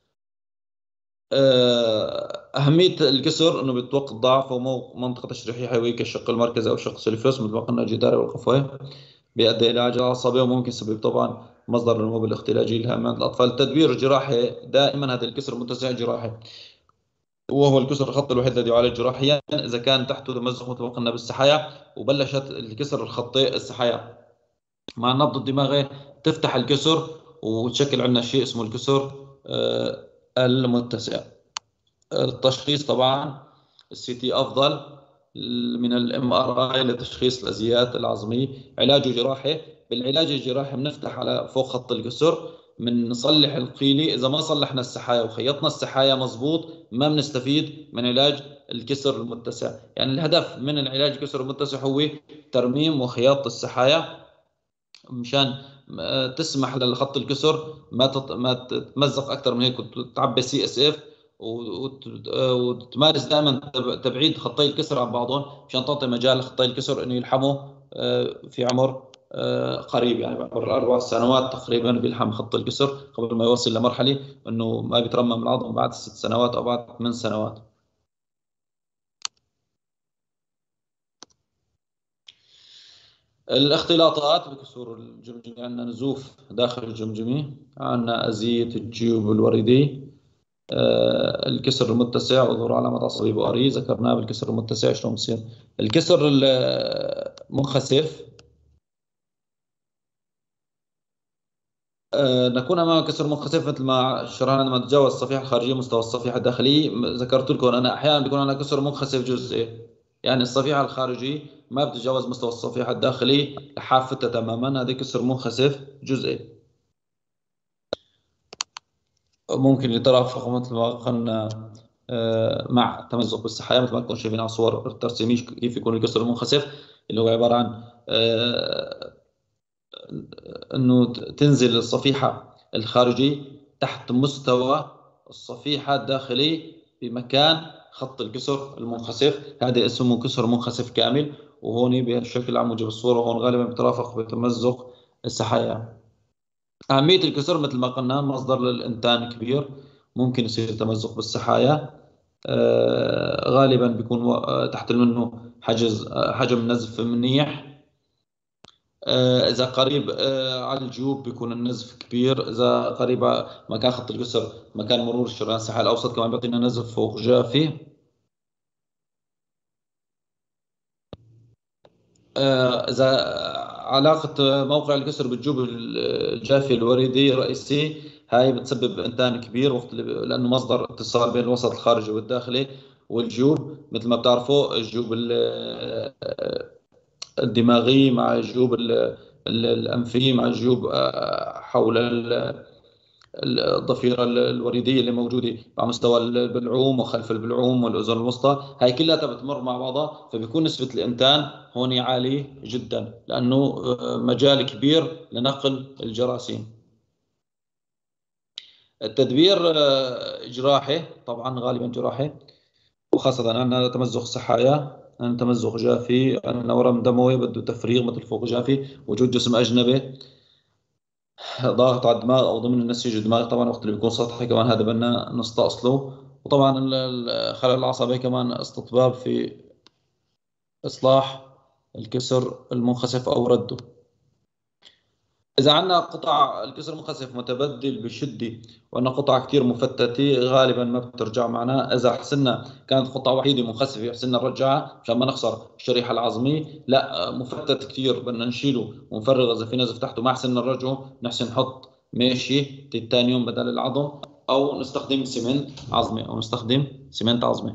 آه، أهمية الكسر إنه بتوقف ضعف ومنطقة تشريحية حيوية كالشق المركزي أو الشق السلفيوس مثل ما قلنا الجداري والقفوي، بيؤدي إلى عجز عصبي وممكن يسبب طبعا مصدر النمو بالاختلاجي الهام عند الأطفال. التدبير الجراحي دائما هذا الكسر متسع جراحي، وهو الكسر الخطي الوحيد الذي يعالج جراحيا إذا كان تحته تمزق مثل ما قلنا بالسحايا وبلشت الكسر الخطي السحايا مع النبض الدماغي تفتح الكسر وتشكل عندنا شيء اسمه الكسر آه، المتسع. التشخيص طبعا السي تي افضل من الام ار اي لتشخيص الازيات العظميه. علاجه جراحي. بالعلاج الجراحي بنفتح على فوق خط الكسر، بنصلح القيلي. اذا ما صلحنا السحايا وخيطنا السحايا مضبوط ما بنستفيد من علاج الكسر المتسع. يعني الهدف من العلاج الكسر المتسع هو ترميم وخياطه السحايا مشان آه، تسمح للخط الكسر ما تط... ما تتمزق اكثر من هيك وتعبي سي اس اف وتمارس دائما تبعيد خطي الكسر عن بعضهم مشان تعطي مجال لخطي الكسر انه يلحموا آه، في عمر آه، قريب، يعني بعمر اربع سنوات تقريبا بيلحم خط الكسر قبل ما يوصل لمرحله انه ما بيترمم العظم بعد ست سنوات او بعد ثمان سنوات. الاختلاطات بكسور الجمجمة عندنا نزوف داخل الجمجمة، عندنا أزية الجيوب الوردي، آه، الكسر المتسع وظهور علامات عصبية بؤرية ذكرناه بالكسر المتسع شلون بصير. الكسر المنخسف آه، نكون أمام كسر منخسف مثل ما شرحنا عندما تتجاوز الصفيحة الخارجية مستوى الصفيحة الداخلي. م- ذكرت لكم أنا أحيانا بيكون عندنا كسر منخسف جزئي، يعني الصفيحة الخارجية ما بتتجاوز مستوى الصفيحة الداخلي لحافتها تماما، هذا كسر منخسف جزئي. ممكن يترافق مثل ما قلنا آه، مع تمزق بالسحايا، مثل ما تكون شايفين على الصور الترسيمية كيف يكون الكسر المنخسف، اللي هو عبارة عن آه، انه تنزل الصفيحة الخارجي تحت مستوى الصفيحة الداخلي بمكان خط الكسر المنخسف، هذا اسمه كسر منخسف كامل. وهون بشكل عام موجب الصورة هون غالبا بترافق بتمزق السحايا. أهمية الكسر مثل ما قلنا مصدر للإنتان كبير، ممكن يصير تمزق بالسحايا. آه، غالبا بيكون و- آه، تحت منه حجز آه، حجم نزف منيح. آه، إذا قريب آه، على الجيوب بيكون النزف كبير. إذا قريب على مكان خط الجسر مكان مرور الشريان الساحل الأوسط كمان بيعطينا نزف فوق جافي. آه، إذا علاقة موقع الجسر بالجيوب الجافي الوريدي الرئيسي، هاي بتسبب إنتان كبير وقت اللي ب- لأنه مصدر اتصال بين الوسط الخارجي والداخلي والجيوب. مثل ما بتعرفوا الجيوب ال- الدماغي مع الجيوب ال- ال- الأنفية مع الجيوب آه، حول ال- الضفيرة الوريدية اللي موجودة على مستوى البلعوم وخلف البلعوم والأذن الوسطى، هاي كلها بتمر مع بعضها، فبيكون نسبة الإنتان هون عالية جدا لأنه آه، مجال كبير لنقل الجراثيم. التدبير آه، جراحي طبعا، غالبا جراحي، وخاصة عندنا تمزق سحايا، عندنا تمزق جافي، عندنا ورم دموي بده تفريغ مثل فوق جافي، وجود جسم أجنبي، ضاغط على الدماغ او ضمن النسيج الدماغي طبعا وقت اللي بيكون سطحي كمان هذا بدنا نستأصله. وطبعا ال- الخلل العصبي كمان استطباب في اصلاح الكسر المنخسف او رده. اذا عندنا قطع الكسر المنخسف متبدل بشده وعندنا قطع كثير مفتته غالبا ما بترجع معنا. اذا حسنا كانت قطعه وحيده منخسفه حسنا نرجعها مشان ما نخسر الشريحه العظميه. لا مفتت كثير بدنا نشيله ونفرغ، اذا في نزف تحته ما حسنا نرجعه نحسن نحط ماشي تيتانيوم بدل العظم، او نستخدم سمنت عظمي او نستخدم سمنت عظمي.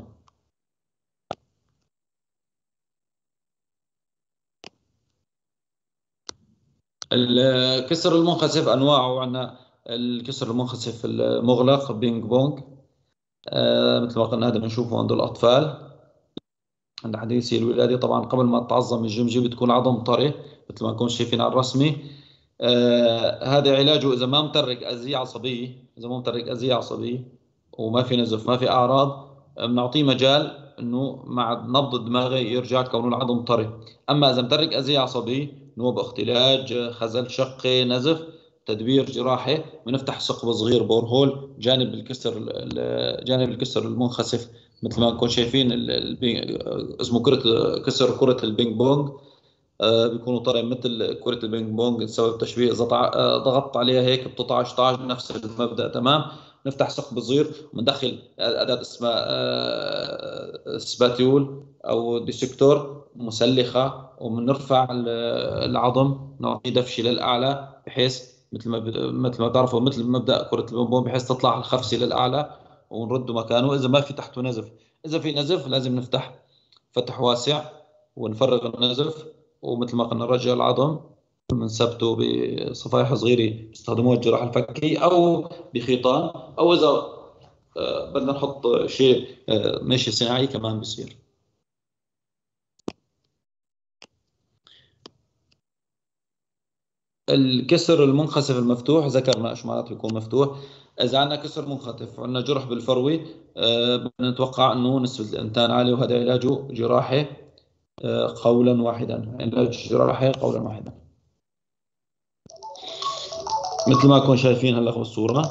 الكسر المنخسف انواعه عندنا الكسر المنخسف المغلق بينج بونج، آه مثل ما قلنا هذا بنشوفه عند الأطفال عند حديثي الولادة. طبعا قبل ما تعظم الجمجمة بتكون عظم طري مثل ما نكون شايفين على الرسمة. آه هذا علاجه إذا ما مترك أذية عصبية، إذا ما مترك أذية عصبية وما في نزف ما في أعراض، بنعطيه مجال إنه مع نبض الدماغ يرجع كونه العظم طري. أما إذا مترك أذية عصبية نوبة اختلاج خزل شقي نزف، تدبير جراحي بنفتح ثقب صغير بورهول جانب الكسر جانب الكسر المنخسف مثل ما نكون شايفين ال- البي- اسمه كرة كسر كرة البينج بونج. آه، بيكونوا طالع مثل كرة البينج بونج بسبب تشبيه، إذا طع- آه، ضغطت عليها هيك بتقطع شطاع نفس المبدأ تمام. نفتح ثقب صغير وندخل أداة اسمها آه، سباتيول أو ديسكتور مسلخة، وبنرفع ال- العظم نعطيه دفشة للأعلى بحيث مثل ما ب- مثل ما بتعرفوا مثل مبدأ كرة البينج بونج بحيث تطلع الخفسة للأعلى ونرده مكانه إذا ما في تحته نزف. إذا في نزف لازم نفتح فتح واسع ونفرغ النزف، ومثل ما قلنا نرجع العظم بنثبته بصفائح صغيرة بيستخدموها الجراحة الفكي أو بخيطان، أو إذا آه، بدنا نحط شيء آه، ماشي صناعي كمان بصير. الكسر المنخسف المفتوح ذكرنا ايش معناته يكون مفتوح. اذا عندنا كسر منخسف وعندنا جرح بالفروي آه، بنتوقع انه نسبة الانتان عالية، وهذا علاجه جراحي آه، قولا واحدا، علاج جراحي قولا واحدا مثل ما كنتم شايفين هلا بالصورة.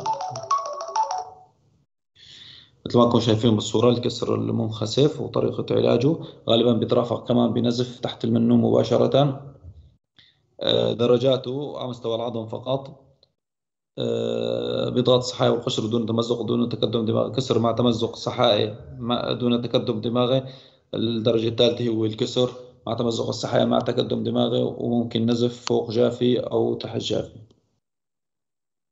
مثل ما كنتم شايفين بالصورة الكسر المنخسف وطريقة علاجه غالبا بيترافق كمان بنزف تحت المنو مباشرة. آه، درجاته على مستوى العظم فقط. آه، بيضغط الصحائي والقشر دون تمزق ودون تقدم دماغي. كسر مع تمزق صحائي دون تقدم دماغي. الدرجة الثالثة هو الكسر مع تمزق الصحائي مع تقدم دماغي، وممكن نزف فوق جافي أو تحت جافي.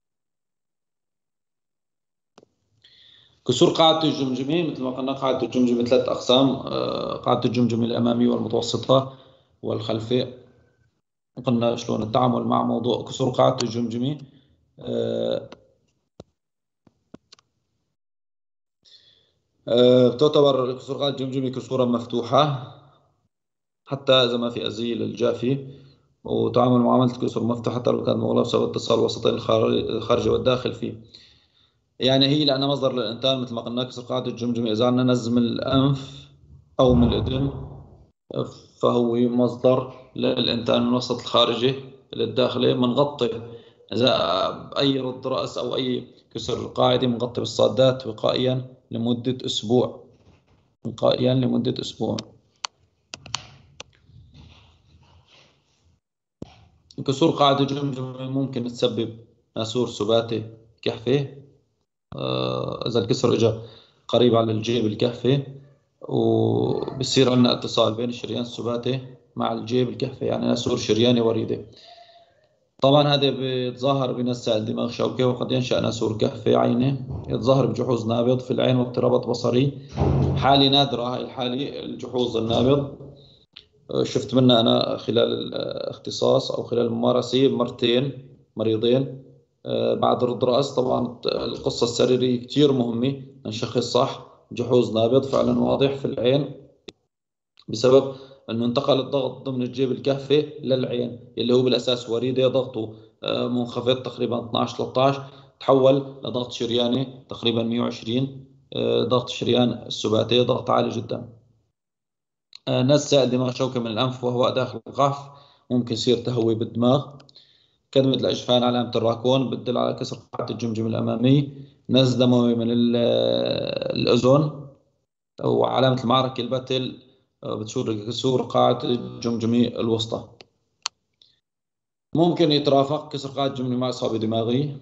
كسور قاعدة الجمجمة مثل ما قلنا، قاعدة الجمجمة ثلاث أقسام، قاعدة الجمجمة الأمامية والمتوسطة والخلفية. قلنا شلون التعامل مع موضوع كسور قاعدة الجمجمة. تعتبر كسور قاعدة الجمجمة كسورا مفتوحة حتى إذا ما في أزيل الجافي، وتعامل معاملة كسور مفتوحة حتى لو كان مغلق بسبب اتصال الوسطين الخارجي والداخل فيه. يعني هي لأنها مصدر للإنتان مثل ما قلنا. كسر قاعدة الجمجمة إذا عندنا نز من الأنف أو من الأذن فهو مصدر للإنتان من الوسط الخارجي للداخلي. بنغطي إذا أي رد رأس أو أي كسر قاعدي بنغطي بالصادات وقائيا لمدة أسبوع، وقائيا لمدة أسبوع. كسور قاعدة الجمجمة ممكن تسبب ناسور سباتي كحفة، إذا الكسر إجا قريب على الجيب الكهفة وبصير عندنا اتصال بين الشريان السباتي مع الجيب الكهفة، يعني ناسور شرياني وريدة. طبعا هذا بيتظاهر بنساء الدماغ شوكي، وقد ينشأ ناسور كهفة عينه، يتظاهر بجحوظ نابض في العين واضطرابات بصري. حالة نادرة هاي الحالة، الجحوظ النابض. شفت منها أنا خلال الاختصاص أو خلال الممارسة مرتين مريضين بعد رد رأس. طبعا القصة السريرية كتير مهمة نشخص صح. جحوظ نابض فعلا واضح في العين بسبب أنه انتقل الضغط ضمن الجيب الكهفة للعين، اللي هو بالأساس وريدة ضغطه منخفض تقريبا اثناعش ثلاثة عشر، تحول لضغط شرياني تقريبا مئة وعشرين. ضغط شريان السباتي ضغط عالي جدا. نزع سائل دماغ شوكي من الأنف وهو داخل القحف، ممكن يصير تهوي بالدماغ. كدمة الأجفان علامة الراكون بتدل على كسر قاعدة الجمجمة الأمامي. نزع دموي من الأذن وعلامة المعركة البتل بتشور كسور قاعدة الجمجمة الوسطى. ممكن يترافق كسر قاعدة الجمجمة مع إصابة دماغية،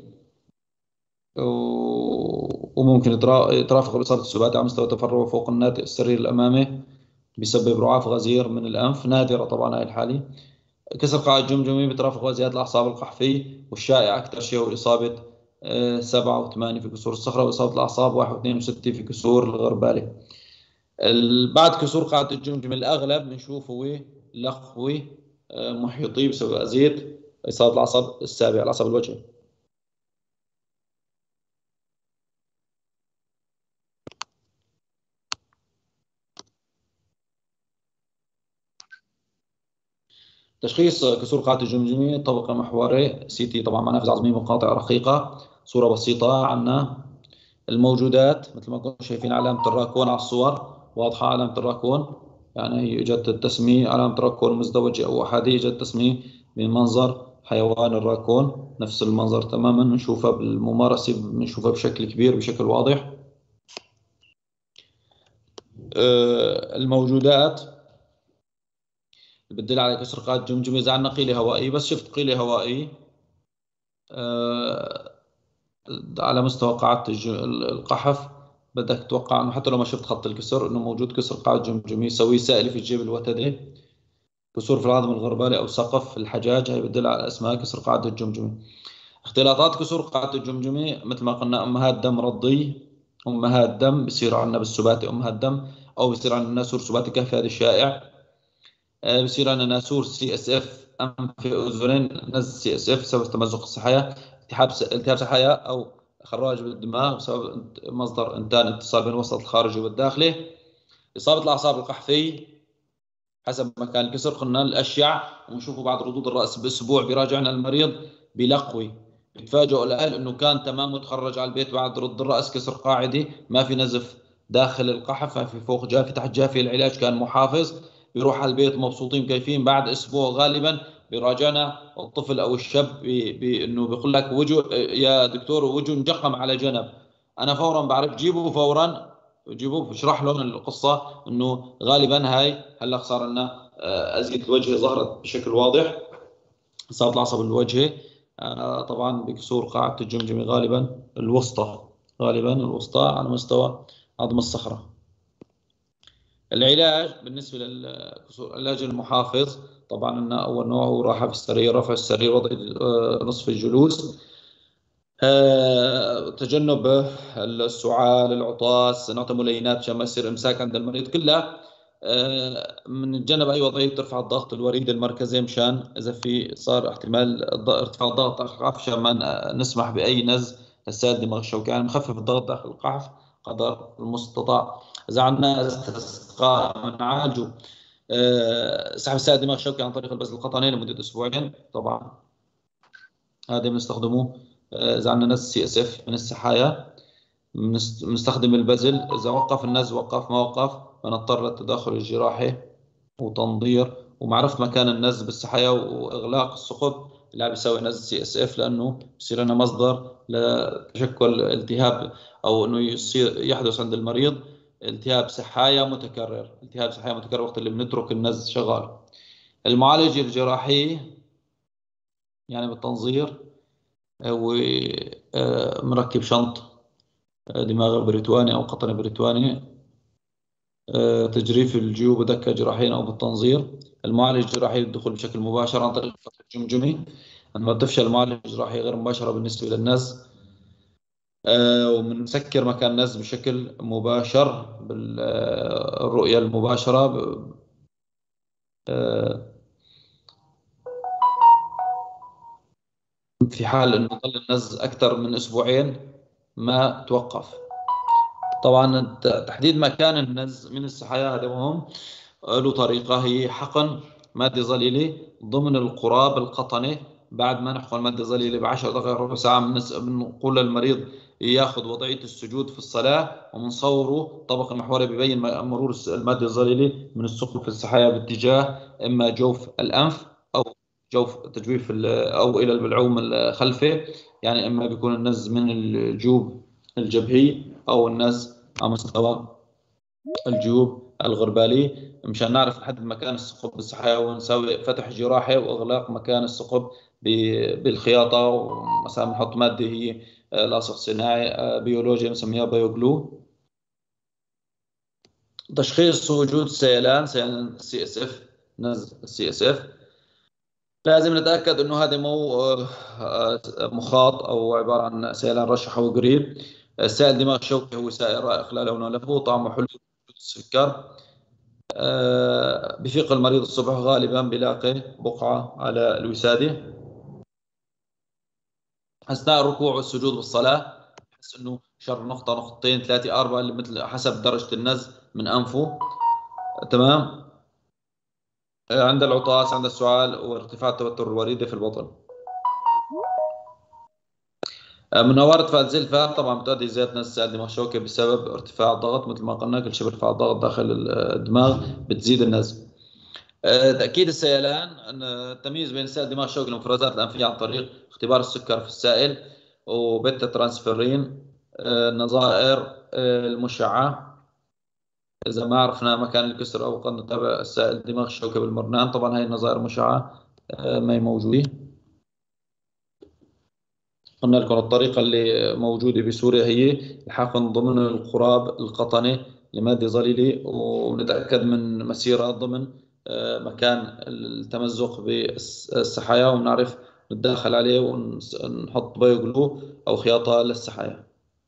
وممكن يترافق بإصابة السباتي على مستوى تفرع فوق الناتئ السرير الأمامي بسبب رعاف غزير من الأنف، نادرة طبعا هاي الحالة. كسر قاعدة الجمجمة بترافق وزيادة الأعصاب القحفية، والشائع أكثر شيء هو إصابة سبعة وثمانية في كسور الصخرة، وإصابة الأعصاب واحد واثنين وستة في كسور الغربالة. بعد كسور قاعدة الجمجمة الأغلب بنشوف هو لخوي محيطي بسبب أزيد إصابة العصب السابع، العصب الوجهي. تشخيص كسور قاعدة الجمجمة طبقة محورية سي تي، طبعا منافذ عظمية مقاطع رقيقة. صورة بسيطة عنا الموجودات مثل ما كنتم شايفين علامة الراكون على الصور واضحة. علامة الراكون يعني هي اجت التسمية علامة الراكون مزدوجة أو أحادية، اجت التسمية من منظر حيوان الراكون، نفس المنظر تماما بنشوفها بالممارسة، بنشوفها بشكل كبير بشكل واضح. الموجودات بتدل على كسر قاعدة الجمجمة. إذا عندنا قيلة هوائية، بس شفت قيلة هوائية على مستوى قاعدة القحف بدك تتوقع انه حتى لو ما شفت خط الكسر انه موجود كسر قاعدة جمجمة سوي سائل في الجيب الوتدي. كسور في العظم الغربالي او سقف الحجاج، هي بتدل على اسمها كسر قاعدة الجمجمة. اختلاطات كسور قاعدة الجمجمة مثل ما قلنا امهات دم رضي، امهات دم بصير عندنا بالسباتي امهات دم، او بصير عندنا ناسور سباتي كهف، هذا الشائع. بصير عندنا ناسور سي اس اف انف اذنين، نزل سي اس اف بسبب تمزق الصحايا، التهاب التهاب صحايا او خراج بالدماغ بسبب مصدر انتان اتصال بين الوسط الخارجي والداخلي. اصابه الاعصاب القحفيه حسب مكان الكسر قلنا الاشيع، ونشوفه بعد ردود الراس باسبوع بيراجعنا المريض بلقوي، بتفاجئوا الاهل انه كان تمام وتخرج على البيت بعد رد الراس كسر قاعدي، ما في نزف داخل القحف، ما في فوق جافي تحت جافي، العلاج كان محافظ. بيروح على البيت مبسوطين كيفين، بعد اسبوع غالبا بيراجعنا الطفل او الشاب بانه بيقول لك وجه يا دكتور وجه انجقم على جنب. انا فورا بعرف جيبه فورا جيبوه بشرح لهم القصه انه غالبا هاي هلا صار لنا ازمه الوجه ظهرت بشكل واضح، اصابه العصب الوجهي طبعا بكسور قاعده الجمجمه غالبا الوسطى، غالبا الوسطى على مستوى عظم الصخره. العلاج بالنسبه للكسور العلاج المحافظ طبعا ان اول نوع هو راحه في السرير، رفع السرير، وضع نصف الجلوس. آه، تجنب السعال، العطاس، نعطي ملينات عشان ما يصير امساك عند المريض كلها. آه، بنتجنب اي وضعيه ترفع الضغط الوريد المركزي، مشان اذا في صار احتمال الض- ارتفاع الضغط داخل القفص، عشان ما ن- نسمح باي نز للسائل الدماغ الشوكي. يعني نخفف الضغط داخل القفص قدر المستطاع. اذا عندنا استسقاء بنعالجه آه، سحب السائل الدماغ الشوكي عن طريق البذل القطني لمده اسبوعين طبعا. هذا بنستخدمه آه، اذا عندنا نز سي اس اف من السحايا. بنست- بنستخدم البذل. إذا وقف النز وقف ما وقف، بنضطر للتدخل الجراحي وتنظير ومعرفة مكان النز بالسحايا وإغلاق الثقب اللي عم بيسوي نز سي اس اف، لأنه بصير لنا مصدر لتشكل التهاب، أو إنه يصير يحدث عند المريض التهاب سحايا متكرر. التهاب سحايا متكرر وقت اللي بنترك النز شغال. المعالجة الجراحية يعني بالتنظير، ومركب شنط دماغ بريتواني أو قطن بريتواني، آه، تجريف الجيوب ودكة جراحيا أو بالتنظير. المعالجة الجراحية للدخول بشكل مباشر عن طريق الفتح الجمجمي عندما تفشل المعالجة الجراحية غير مباشرة بالنسبة للنز. آه، وبنسكر مكان النز بشكل مباشر بالرؤية المباشرة. آه، في حال أنه ظل النز أكثر من أسبوعين ما توقف. طبعا تحديد مكان النز من السحايا هذا مهم. له طريقة، هي حقن مادة ظليلة ضمن القراب القطني. بعد ما نحقن مادة ظليلة بعشر دقائق ربع ساعة بنقول للمريض ياخذ وضعية السجود في الصلاة، ومنصوره الطبق المحوري ببين مرور المادة الظليلة من الثقب في السحايا باتجاه إما جوف الأنف أو جوف تجويف أو إلى البلعوم الخلفي. يعني إما بيكون النز من الجوب الجبهي أو النز على مستوى الجيوب الغربالي، مشان نعرف نحدد مكان الثقب بالسحايا ونسوي فتح جراحي واغلاق مكان الثقب بالخياطه. ومثلا بنحط ماده هي آه، لاصق صناعي آه، بيولوجيا بنسميها بايوجلو. تشخيص وجود سيلان، سيلان سي اس اف، نز سي اس اف. لازم نتاكد انه هذا مو آه، آه، مخاط او عباره عن سيلان رشح او قريب. السائل الدماغ الشوكي هو سائل رائق لا لون له، طعمه حلو، السكر. آه، بفيق المريض الصبح غالبا بلاقي بقعة على الوسادة. أثناء الركوع والسجود بالصلاة بحس إنه شر نقطة نقطتين ثلاثة أربعة اللي مثل حسب درجة النز من أنفه. تمام. آه، عند العطاس، عند السعال، وارتفاع التوتر الوريدي في البطن. آه، مناورة فات زلفة طبعا بتؤدي زيادة نز السائل الدماغ الشوكي بسبب ارتفاع الضغط. مثل ما قلنا كل شيء بيرفع الضغط داخل الدماغ بتزيد النز. آه، تأكيد السيلان، أن التمييز بين سائل دماغ الشوكي والمفرزات الأنفية عن طريق اختبار السكر في السائل وبيتا ترانسفيرين. آه، النظائر آه، المشعة، إذا ما عرفنا مكان الكسر أو قد نتابع السائل الدماغ الشوكي بالمرنان. طبعا هاي النظائر المشعة آه، ما هي موجودة. قلنا لكم الطريقة اللي موجودة بسوريا هي الحقن ضمن القراب القطني لمادة ظليلة، ونتأكد من مسيرة ضمن آه، مكان التمزق بالسحايا، ونعرف نتداخل عليه ونحط بايوجلو أو خياطة للسحايا.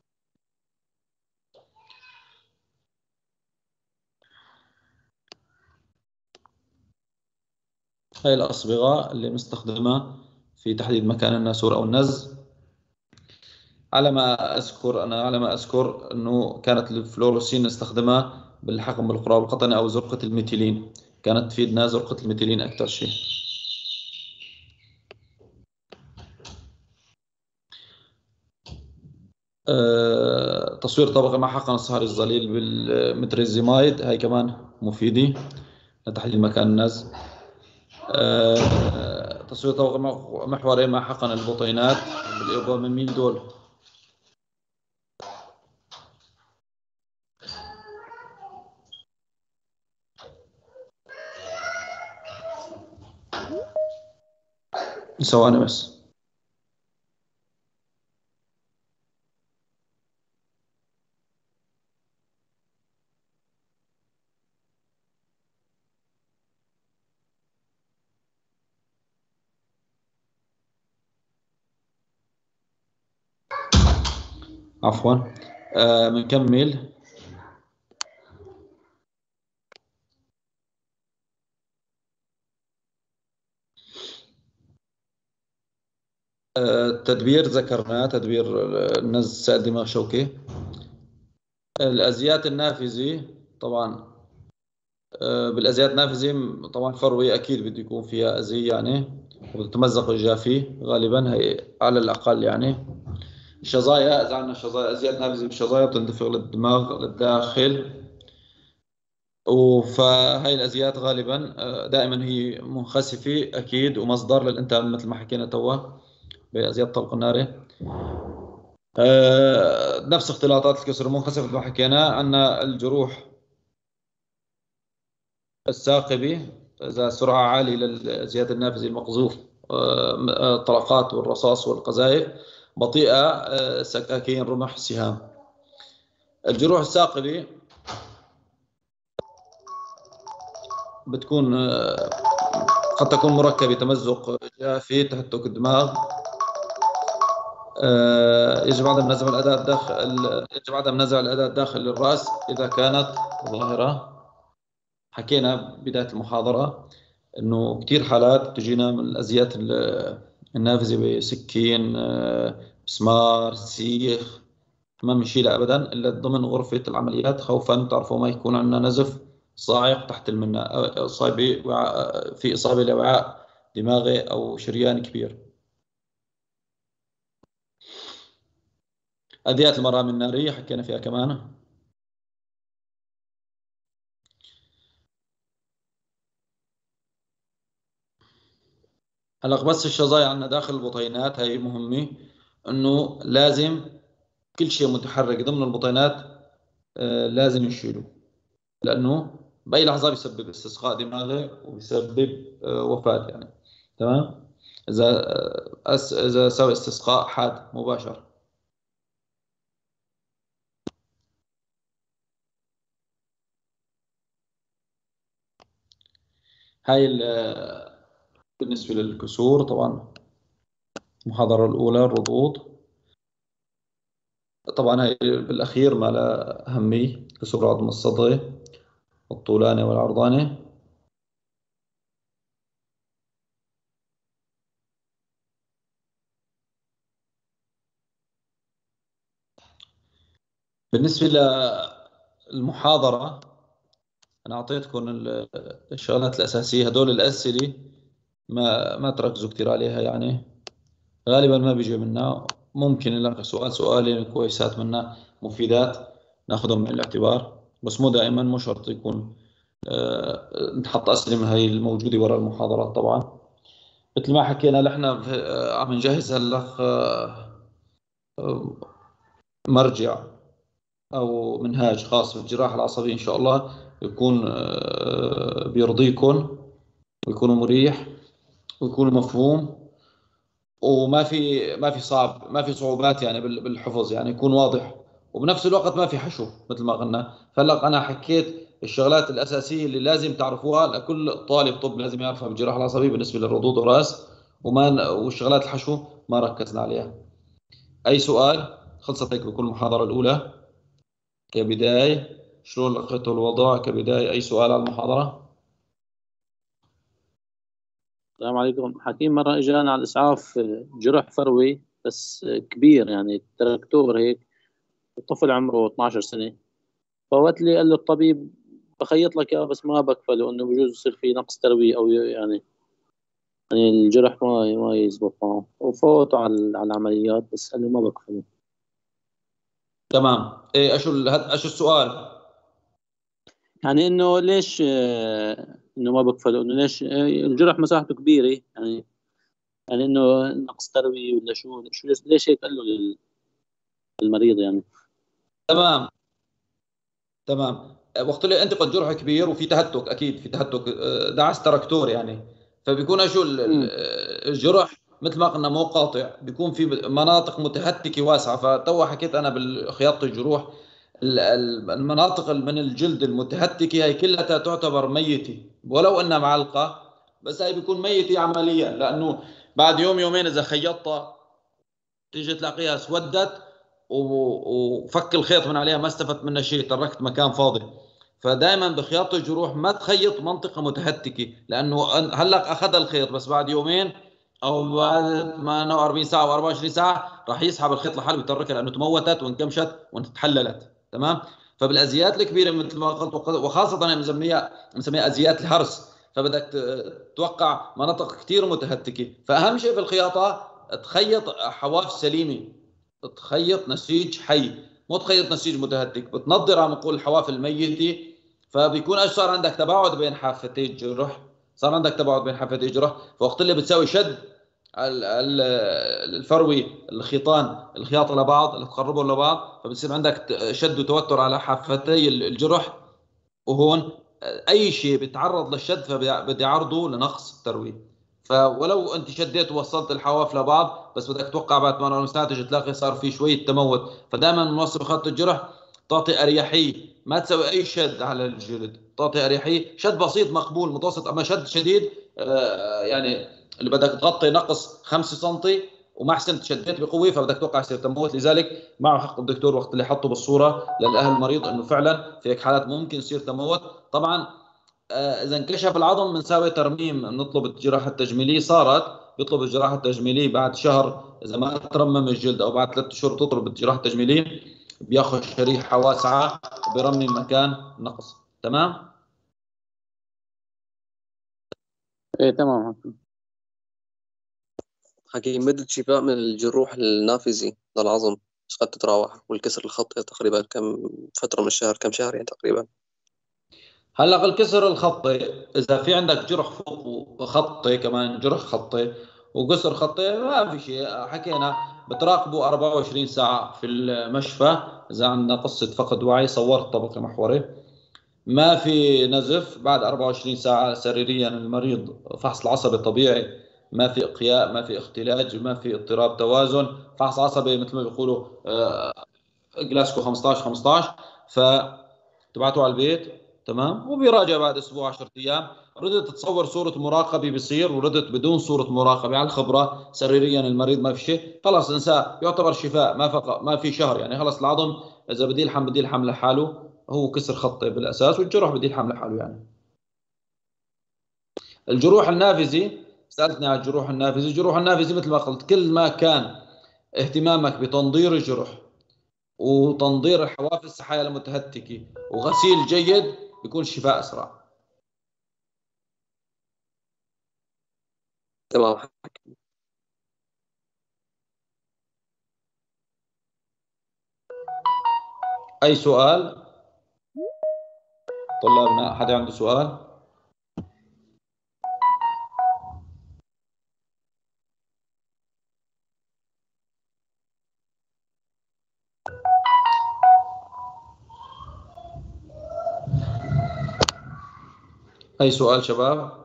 هاي الأصبغة اللي بنستخدمها في تحديد مكان الناسور أو النز. على ما أذكر أنا على ما أذكر أنه كانت الفلوروسين نستخدمها بالحقن بالقراب القطني أو زرقة الميثيلين. كانت تفيدنا زرقة الميثيلين أكثر شيء. أه، تصوير طبقة مع حقن الصهري الظليل بالمتريزيمايد، هاي كمان مفيدة لتحديد مكان النز. أه، تصوير طبقة محوري مع حقن البطينات بالإيبوميمين دول. ثواني بس. عفوا. آه بنكمل. آه التدبير ذكرناه، تدبير النز سائل دماغ شوكي. الازيات النافذه طبعا، آه بالازيات النافذه طبعا فروي اكيد بده يكون فيها ازي يعني، وبتتمزق الجافي غالبا هي على الاقل يعني. الشظايا، اذا عندنا شظايا ازيات نافذه بالشظايا بتندفع للدماغ للداخل، فهاي الازيات غالبا آه، دائما هي منخسفه اكيد ومصدر للالتهاب مثل ما حكينا توا بازيات الطلق الناري. آه، نفس اختلاطات الكسر المنخسف مثل ما حكينا. عندنا الجروح الثاقبي، اذا سرعه عاليه للازيات النافذه المقذوف، آه، آه، الطلقات والرصاص والقذائف، بطيئه، آه، سكاكين رمح سهام. الجروح الثاقبي بتكون آه، قد تكون مركبة، تمزق جافي، تهتك الدماغ. آه، يجب عدم نزع الأداة داخل يجب عدم نزع الأداة داخل الرأس إذا كانت ظاهرة. حكينا بداية المحاضرة إنه كثير حالات تجينا من الأزيات النافذة بسكين، آه، مسمار، سيخ، ما بنشيلها أبدا إلا ضمن غرفة العمليات، خوفا تعرفوا ما يكون عندنا نزف صاعق تحت المنة، أو إصابة وعاء- في إصابة لوعاء دماغي أو شريان كبير. أديات المرام النارية حكينا فيها كمان. هلا بس الشظايا عندنا داخل البطينات هي مهمة، إنه لازم كل شيء متحرك ضمن البطينات آه، لازم يشيله، لأنه بأي لحظة بيسبب استسقاء دماغي وبيسبب آه، وفاة يعني. تمام. إذا آه، أس إذا سوى استسقاء حاد مباشر. هاي ال- آه، بالنسبة للكسور طبعا. المحاضرة الأولى الردود، طبعا هاي بالأخير ما لها أهمية، كسور العظم الصدغي الطولاني والعرضاني. بالنسبة للمحاضرة أنا أعطيتكم ال- الشغلات الأساسية، هدول الأسئلة ما ما تركزوا كثير عليها يعني، غالبا ما بيجي منها. ممكن نلاقي سؤال سؤالين كويسات منها مفيدات ناخذهم من الاعتبار، بس مو دائما، مو شرط يكون آه، نحط أسئلة من هاي الموجودة وراء المحاضرات طبعا. مثل ما حكينا نحن آه، عم نجهز هلا آه، آه، مرجع أو منهاج خاص بالجراحة العصبية إن شاء الله، يكون آه، بيرضيكم ويكون مريح ويكون مفهوم، وما في ما في صعب ما في صعوبات يعني بال- بالحفظ، يعني يكون واضح، وبنفس الوقت ما في حشو مثل ما قلنا. فهلا أنا حكيت الشغلات الأساسية اللي لازم تعرفوها، لكل طالب طب لازم يعرفها بالجراحة العصبية بالنسبة للردود والرأس، وما والشغلات الحشو ما ركزنا عليها. أي سؤال؟ خلصت هيك بكل المحاضرة الأولى كبداية. شلون لقيتوا الوضع كبداية؟ أي سؤال على المحاضرة؟ السلام عليكم. حكيم مرة إجانا على الإسعاف جرح فروي بس كبير، يعني تراكتور هيك، الطفل عمره اثناشر سنة. فوقت لي قال له الطبيب بخيط لك إياه بس ما بكفله، إنه بجوز يصير في نقص تروية أو يعني يعني الجرح ما ما يزبط معه، وفوته على على العمليات بس قال له ما بكفله. تمام. إيه أشو ال- هاد- أشو السؤال؟ يعني إنه ليش آه، إنه ما بكفله، إنه ليش آه، الجرح مساحته كبيرة يعني، يعني إنه نقص تروية ولا شو شو ليش هيك قال له للمريض يعني. تمام. تمام. وقت اللي انت قد جرح كبير وفي تهتك، اكيد في تهتك، آه، دعس تراكتور يعني، فبيكون شو ال- ال- امم الجرح مثل ما قلنا مو قاطع، بيكون في مناطق متهتكه واسعه. فتو حكيت انا بالخياطه الجروح، ال- ال- المناطق من الجلد المتهتكه هي كلها تعتبر ميته ولو انها معلقه، بس هي بيكون ميته عمليا، لانه بعد يوم يومين اذا خيطتها تيجي تلاقيها اسودت وفك الخيط من عليها ما استفدت منها شيء، تركت مكان فاضي. فدائما بخياطة الجروح ما تخيط منطقة متهتكة، لأنه هلق أخذ الخيط بس بعد يومين أو بعد ثمانية وأربعين ساعة أو أربعة وعشرين ساعة راح يسحب الخيط لحاله بيتركها، لأنه تموتت وانكمشت وتحللت. تمام. فبالأزيات الكبيرة مثل ما قلت، وخاصة أنا مسميها مسميها أزيات الهرس، فبدك توقع مناطق كثير متهتكة. فأهم شيء في الخياطة تخيط حواف سليمة، تخيط نسيج حي، مو تخيط نسيج متهتك. بتنظر عم نقول الحواف الميته، فبيكون ايش صار عندك تباعد بين حافتي الجرح، صار عندك تباعد بين حافتي الجرح، فوقت اللي بتساوي شد الفروي الخيطان الخياطه لبعض اللي تقربهم لبعض، فبصير عندك شد وتوتر على حافتي الجرح. وهون اي شيء بيتعرض للشد فبدي عرضه لنقص الترويج. فولو انت شديت ووصلت الحواف لبعض بس بدك توقع بعد ثمانية وأربعين ساعه تجي تلاقي صار في شويه تموت. فدائما نوصي خط الجرح تعطي اريحيه، ما تسوي اي شد على الجلد، تعطي اريحيه، شد بسيط مقبول متوسط. اما شد شديد آه يعني اللي بدك تغطي نقص خمسة سم وما احسنت شديت بقوه فبدك توقع يصير تموت. لذلك معه حق الدكتور وقت اللي حطه بالصوره للاهل المريض انه فعلا في هيك حالات ممكن يصير تموت. طبعا آه اذا انكشف العظم بنساوي ترميم، نطلب الجراحه التجميليه. صارت بيطلب الجراحه التجميليه بعد شهر اذا ما ترمم الجلد، او بعد ثلاث شهور تطلب الجراحه التجميليه، بياخذ شريحه واسعه وبيرمم مكان نقص. تمام. ايه تمام. حكيم مدة شفاء من الجروح النافذي للعظم ايش قد تتراوح؟ والكسر الخطي تقريبا كم فترة من الشهر؟ كم شهر يعني تقريبا؟ هلا الكسر الخطي اذا في عندك جرح فوق خطي كمان جرح خطي وكسر خطي ما في شيء حكينا، بتراقبوا أربعة وعشرين ساعه في المشفى. اذا عندنا قصه فقد وعي صورت طبقه محوري ما في نزف، بعد أربعة وعشرين ساعه سريريا المريض فحص العصبي طبيعي، ما في اقياء، ما في اختلاج، ما في اضطراب توازن، فحص عصبي مثل ما بيقولوا آه، جلاسكو خمسطعش خمسطعش. فتبعته على البيت. تمام. وبيراجع بعد اسبوع عشرة ايام. ردت تصور صوره مراقبه بصير، وردت بدون صوره مراقبه على الخبره سريريا المريض ما في شيء، خلاص انساه، يعتبر شفاء. ما فقط ما في شهر يعني، خلاص العظم اذا بدي يلحم بدي يلحم لحاله، هو كسر خطي بالاساس والجرح بدي يلحم لحاله يعني. الجروح النافذي سالتني على الجروح النافذي. الجروح النافذي مثل ما قلت كل ما كان اهتمامك بتنظير الجرح وتنظير الحواف السحايا المتهتكة وغسيل جيد بيكون الشفاء أسرع. تمام. أي سؤال طلابنا؟ حدا عنده سؤال؟ أي سؤال شباب؟